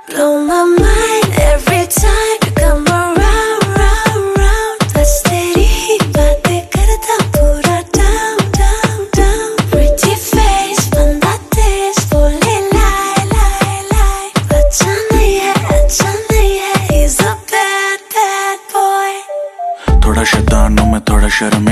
Blow my mind every time you come around, round, round. बस तेरी ही बातें करता पूरा down, down, down. Pretty face, बंदा तेज, बोले lie, lie, lie. अच्छा नहीं है, he's a bad, bad boy. थोड़ा शैतान हूँ मैं, थोड़ा शर्म